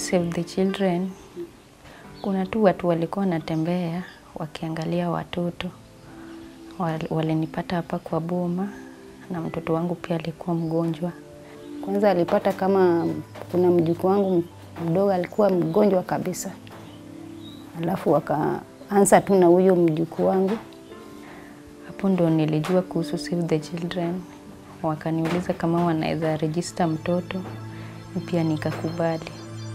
Save the Children, kuna tu watu walikuwa wanatembea wakiangalia watoto. Walinipata hapa kwa boma na mtoto wangu pia alikuwa mgonjwa. Kwanza alipata kama kuna mjukuu wangu mdogo alikuwa mgonjwa kabisa. Alafu wakaanza tu na huyo mjukuu wangu. Hapo ndo nilijua kuhusu Save the Children. Wakaniuliza kama wanaweza register mtoto, pia nikakubali.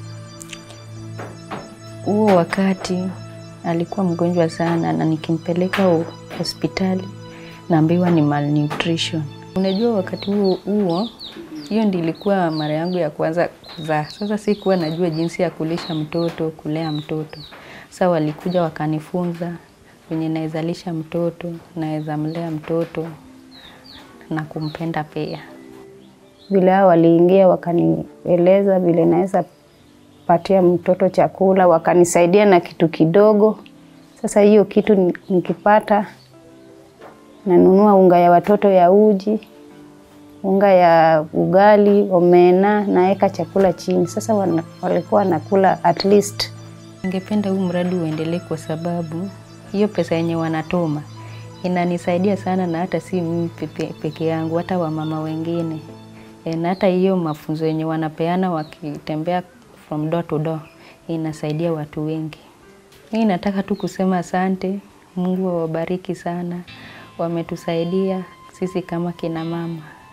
Huo wakati alikuwa mgonjwa sana na nikimpeleka hospitali naambiwa ni malnutrition. Unajua wakati huo hiyo ndiyo ilikuwa mara yangu ya kwanza kuzaa. Sasa sikuwa najua jinsi ya kulisha mtoto, kulea mtoto. Sasa walikuja wakanifunza venye naweza lisha mtoto, naweza mlea mtoto na kumpenda pia. Vile hao waliingia wakanieleza vile naweza patia mtoto chakula, wakanisaidia na kitu kidogo. Sasa hiyo kitu nikipata nanunua unga ya watoto ya uji, unga ya ugali, omena, naeka chakula chini. Sasa walikuwa wanakula at least. Ningependa huu mradi uendelee kwa sababu hiyo pesa yenye wanatoma inanisaidia sana, na hata si mimi peke yangu, hata wamama wengine. Na hata hiyo mafunzo yenye wanapeana wakitembea from door to door inasaidia watu wengi. Mimi nataka tu kusema asante, Mungu awabariki sana. Wametusaidia sisi kama kina mama.